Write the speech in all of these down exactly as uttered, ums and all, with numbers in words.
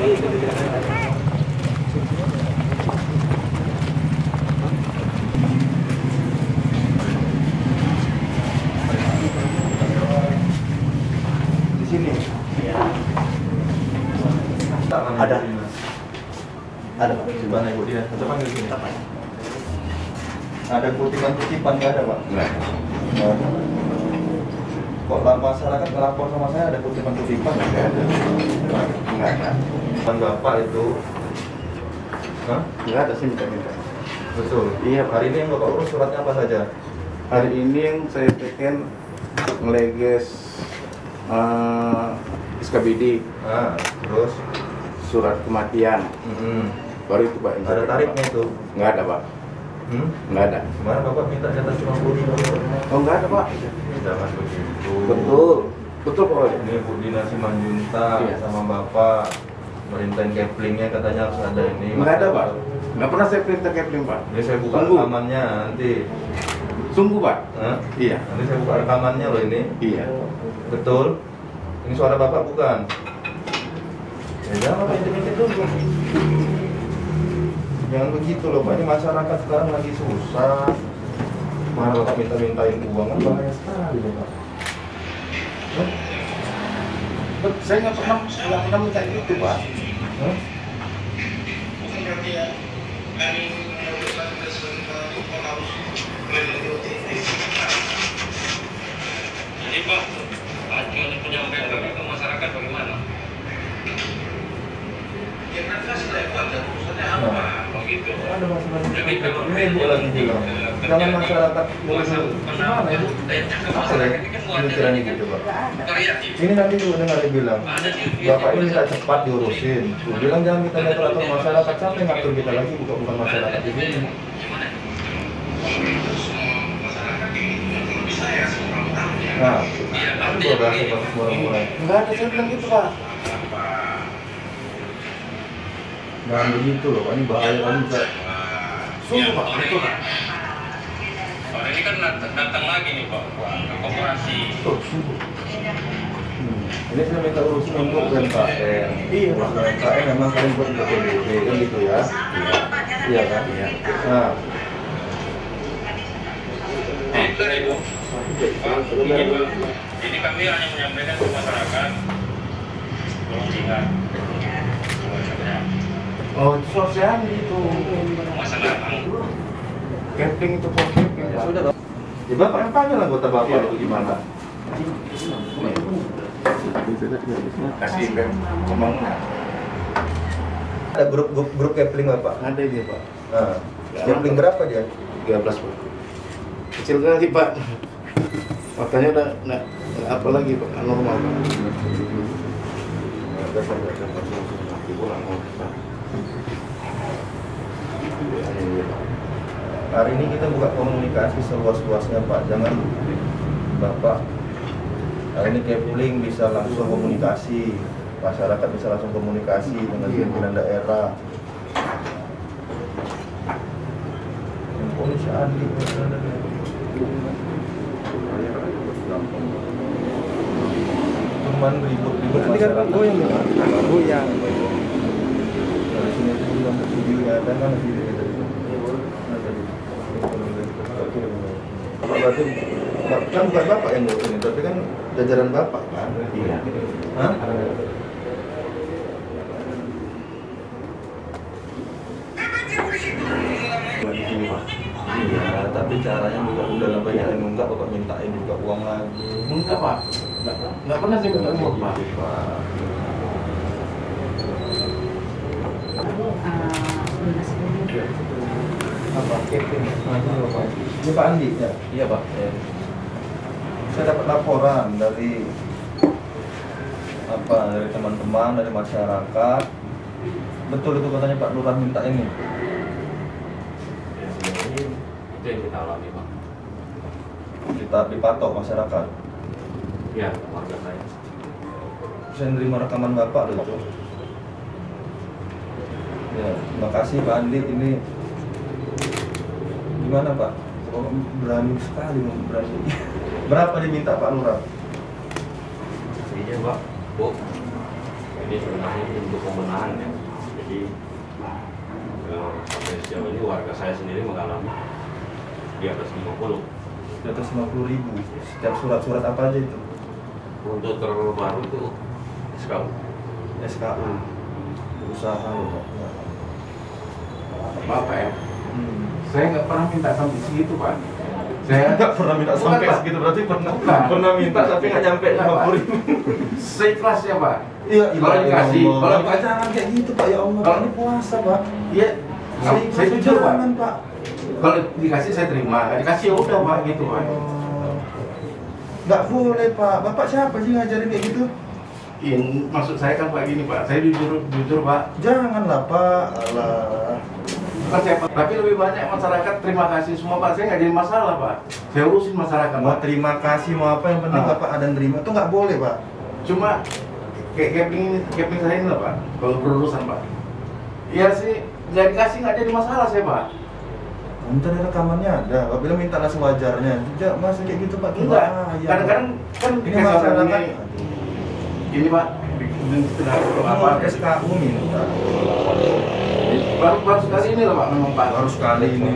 Di sini. Ada. Ada Pak. Di mana Ibu dia? Coba panggil sini. Ada kutipan-kutipan nggak ada Pak? Nggak. Nggak ada. Kok lah masyarakat melapor sama saya ada kutipan-kutipan? Nggak ada. Nggak ada. Kutipan Bapak itu, hah? Nggak ada sih minta-minta. Betul. Iya, Pak. Hari ini yang Bapak urus suratnya apa saja? Hari ini yang saya bikin ngeleges uh, S K B D, Ah, terus? surat kematian. Mm-hmm. Baru itu Pak. yang saya Ada bikin, tarifnya Pak. itu? Nggak ada Pak. Hmm? Nggak ada. Kemarin Bapak minta jatah cuma sepuluh ribu. Oh nggak ada Pak. Jangan begitu. Betul. Betul Pak. Ini Bu Dina Simanjunta Iya. sama Bapak merintahin caplingnya katanya harus ada ini. Nggak ada Pak. Nggak pernah saya perintah capling Pak. Ini saya buka Sungguh. rekamannya nanti. Sungguh Pak. Hah? Iya. Nanti saya buka rekamannya loh ini. Iya. Betul? Ini suara Bapak bukan? Ya jangan intip-intip dulu. Jangan begitu loh Pak, ini masyarakat sekarang lagi susah. Mana Bapak minta-mintain uang kan bahaya sekali loh Pak. Hah? Bet, saya nggak pernah nggak pernah minta itu Pak. Hah? Bukan berarti ya kami mengusulkan ke seluruh harus melindungi. Jadi Pak, acuan penyampaian kami ke masyarakat bagaimana? Ya kan sudah ada urusannya apa? Oh gitu. Ada masalah Jadi kalau ini Ibu lagi bilang, jangan masyarakat kuasa gimana Ibu? masyarakat ini kan Pemikiran Ibu coba. variatif. Ini nanti juga dengar dia bilang, Ada di Bapak ini minta cepat diurusin. Ibu bilang jangan kita ngatur-atur masyarakat, siapa yang ngatur kita lagi, bukan bukan masyarakat di sini. Gimana? Itu semua masyarakat ini kalau bisa ya seorang-orangnya. Nah, Iya, itu artinya bahasa begini. bagus murah-murah. Nggak ada saya bilang gitu Pak. Jangan begitu loh, Pak. Ini bahaya kan bisa. Sungguh Pak. Betul Pak. Sore ini kan dat- datang lagi nih Pak ke koperasi. Tuh, sungguh. Hmm. Ini saya minta urusin untuk U M K M. Iya, Pak. U M K M memang kalian buat B P D B kan gitu ya? Iya. Iya kan? Iya. Nah, Itu Ibu. Pak, ini Pak. Ini kami hanya menyampaikan ke masyarakat. Tolong ingat. Maksudnya, Oh itu sosial itu. masalah Camping itu for camping ya Pak. sudah dong. Ya Bapak yang panggil anggota Bapak Iya. itu gimana? Kasih pem pembangunan. Ada grup grup, grup Kepling Bapak. Ada dia Pak. Nah, Kepling berapa dia? tiga belas Pak. Kecil kali Pak. Makanya udah nggak nggak apa lagi Pak, nggak normal Pak. Ada sampai ada nanti pulang Pak. Hari ini kita buka komunikasi seluas-luasnya Pak. Jangan Bapak hari ini Kepling bisa langsung komunikasi, masyarakat bisa langsung komunikasi dengan pimpinan daerah. Polisi Andi. Cuman ribut-ribut masyarakat. Goyang ya? Goyang. Dari sini itu bilang videonya ada kan video itu. Berarti kan bukan Bapak yang ngurus ini, tapi kan jajaran Bapak kan? Iya. Hah? Di sini Pak. Iya, tapi caranya juga udah lah banyak yang nunggak, Bapak mintain juga uang lagi. Enggak Pak. Nggak, nggak pernah saya minta uang Pak. Pak. Apa? Keping. Nah, ini Bapak. Ini Pak Andi ya? Iya Pak. Saya dapat laporan dari apa dari teman-teman dari masyarakat. Betul itu katanya Pak Lurah minta ini. Itu yang kita alami Pak. Kita dipatok masyarakat. Ya, warga saya. Saya nerima rekaman Bapak loh itu. Ya, terima kasih Pak Andi. Ini gimana Pak? Oh, berani sekali berani. Berapa diminta Pak Lurah? Iya Pak. Bu. ini sebenarnya untuk pembenahan ya. Jadi eh, sampai sejauh ini warga saya sendiri mengalami di atas lima puluh. Di atas lima puluh ribu. Setiap surat-surat apa aja itu? Untuk terbaru itu S K U. S K U. Usaha loh Pak. Maaf Pak ya, Hmm. saya nggak pernah minta sampai segitu Pak. Saya nggak pernah minta Bukan, sampai Pak. segitu, berarti pernah Bukan. pernah minta tapi nggak nyampe Nggak, lima Pak. puluh ribu. Seikhlasnya Pak. Iya, Kalau dikasih, kalau kalau dikasih- jangan kayak gitu Pak, ya Allah. Kalau- Ini puasa Pak. Iya, Saya saya jujur Pak. jangan Pak. Kalau dikasih saya terima, nggak dikasih ya udah Pak gitu Pak. Oh. Nggak boleh Pak. Bapak siapa sih ngajarin kayak gitu? Iya, maksud saya kan Pak gini Pak, saya jujur jujur Pak. Janganlah Pak. Alah. Bukan saya Pak, tapi lebih banyak masyarakat terima kasih semua Pak. Saya nggak jadi masalah Pak. Saya urusin masyarakat Mau Pak. terima kasih mau apa yang penting Ah. Bapak ada yang terima itu nggak boleh Pak. Cuma kayak camping ini, camping saya ini lah Pak. Kalau berurusan Pak. Iya sih, nggak dikasih nggak jadi masalah saya Pak. Ntar rekamannya ada. Bapak bilang minta lah sewajarnya. Tidak masa kayak gitu Pak. Enggak, Bahaya, kadang-kadang kan Pak. ini dikasih masyarakat. ini, ini Pak, bikin sudah apa? Apa S K U minta. Baru baru sekali ini lah Pak, memang Pak. Baru sekali ini.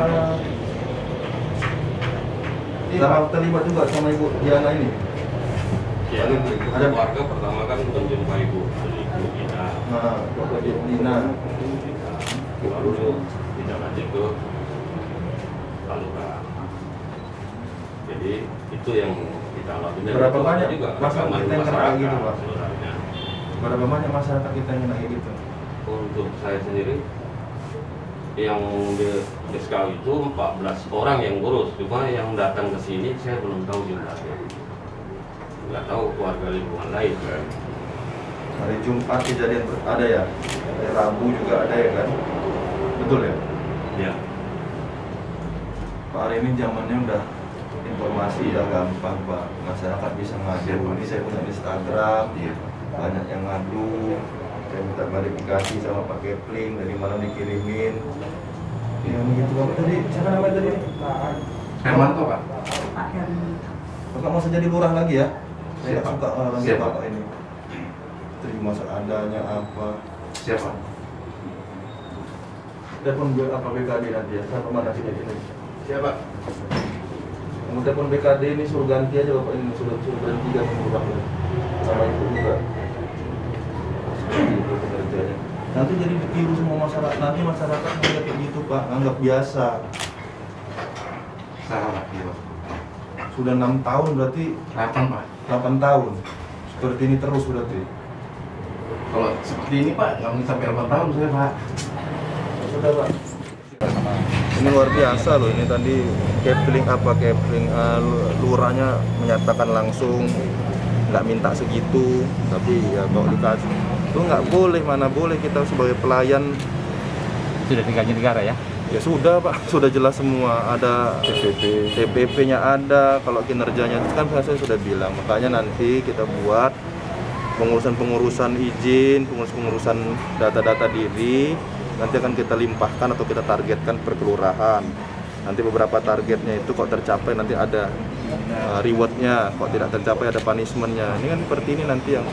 Iya, Sama Pak. terlibat juga sama Ibu Diana ini. Ya, Ada warga pertama kan menjumpai ibu ibu kita. Nah, Bapak Dina. Lalu tidak lanjut ke Palura. Jadi itu yang kita alami. Dan Berapa itu banyak juga masyarakat rekaman kita yang kena masyarakat gitu, Pak? sebenarnya. Berapa banyak masyarakat kita yang kena kayak gitu? Untuk saya sendiri yang di S K U itu empat belas orang yang ngurus, cuma yang datang ke sini saya belum tahu jumlahnya. Nggak tahu keluarga lingkungan lain kan. Hari Jumat kejadian ber- ada ya? Hari Rabu juga ada ya kan? Betul ya? Ya, Pak, hari ini zamannya udah informasi ya gampang Pak. Masyarakat bisa ngadu. Ini saya punya Instagram, Iya. banyak yang ngadu. Saya minta klarifikasi sama Pak Kepling dari mana dikirimin. Ya begitu Bapak tadi. Siapa namanya tadi? Hermanto Pak. Bapak mau jadi lurah lagi ya? Saya nggak Siapa? suka orang Siapa? Bapak ini. Terima seadanya apa? Siapa? Telepon gue apa B K D nanti ya? Saya mana sih ini? Siapa? Kamu telepon B K D ini suruh ganti aja Bapak ini, suruh suruh berhenti kan murahnya. Sama ibu juga. Itu pekerjanya. Nanti jadi ditiru semua masyarakat. Nanti masyarakat melihat kayak gitu Pak, anggap biasa. Salah iya Pak. Sudah enam tahun berarti Delapan Pak. delapan tahun. Seperti ini terus berarti. Kalau seperti ini Pak, nggak mungkin sampai delapan tahun saya Pak. Sudah Pak. Ini luar biasa loh, ini tadi Kepling apa Kepling uh, lurahnya menyatakan langsung nggak minta segitu, tapi ya kalau dikasih itu nggak boleh, mana boleh kita sebagai pelayan. Sudah tinggalnya negara ya? Ya sudah Pak, sudah jelas semua, ada T P P, T P P-nya ada, kalau kinerjanya itu kan saya sudah bilang, makanya nanti kita buat pengurusan-pengurusan izin, pengurusan-pengurusan data-data diri, nanti akan kita limpahkan atau kita targetkan per kelurahan. Nanti beberapa targetnya itu kok tercapai nanti ada uh, rewardnya, kok tidak tercapai ada punishmentnya. Ini kan seperti ini nanti yang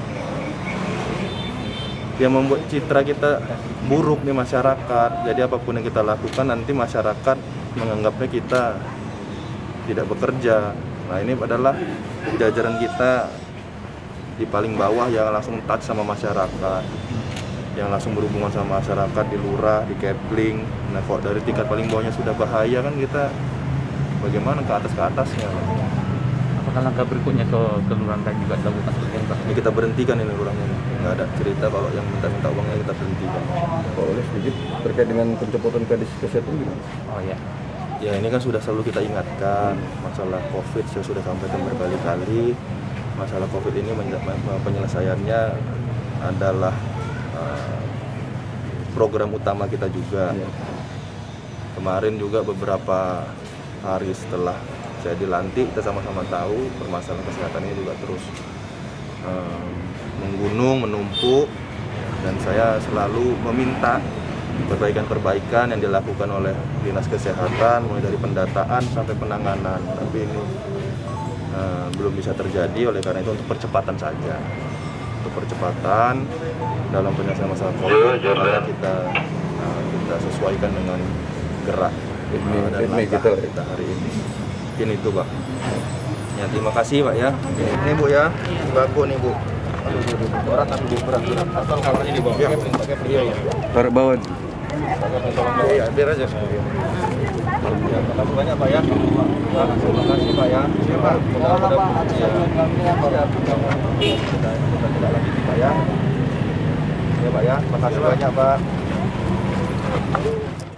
yang membuat citra kita buruk nih masyarakat. Jadi apapun yang kita lakukan nanti masyarakat menganggapnya kita tidak bekerja. Nah ini adalah jajaran kita di paling bawah yang langsung touch sama masyarakat, yang langsung berhubungan sama masyarakat di lurah, di Kepling. Nah kok dari tingkat paling bawahnya sudah bahaya kan kita bagaimana ke atas ke atasnya. Apakah langkah berikutnya ke kelurahan lain juga dilakukan seperti ini Pak? Ini kita berhentikan ini lurahnya. Nggak ada cerita kalau yang minta-minta uangnya kita berhentikan. Kalau boleh sedikit terkait dengan pencopotan kadis kesehatan gimana? Oh ya. Ya ini kan sudah selalu kita ingatkan masalah COVID, saya sudah sampaikan berkali-kali. Masalah COVID ini penyelesaiannya adalah uh, program utama kita juga. Ya. Kemarin juga beberapa hari setelah saya dilantik, kita sama-sama tahu permasalahan kesehatan ini juga terus um, menggunung, menumpuk, dan saya selalu meminta perbaikan-perbaikan yang dilakukan oleh Dinas Kesehatan, mulai dari pendataan sampai penanganan. Tapi ini uh, belum bisa terjadi, oleh karena itu untuk percepatan saja. untuk percepatan dalam penyelesaian masalah COVID, maka kita uh, kita sesuaikan dengan gerak Ini, uh, dan ini langkah kita. kita hari ini. Mungkin itu Pak. Ya, terima kasih Pak ya. Ini, ini Bu ya, sembako nih Bu. Aduh, Bu, Bu, berat tapi Bu, berat berat. Asal kamarnya di bawah. Ya, pakai iya, iya. Taruh bawah. Iya, biar aja. Ya, terima kasih banyak Pak ya. Pak, terima kasih Pak ya. Ya Pak, mudah-mudahan ya. Siap, kita kita tidak lanjuti Pak ya. Ya Pak ya, terima kasih banyak Pak.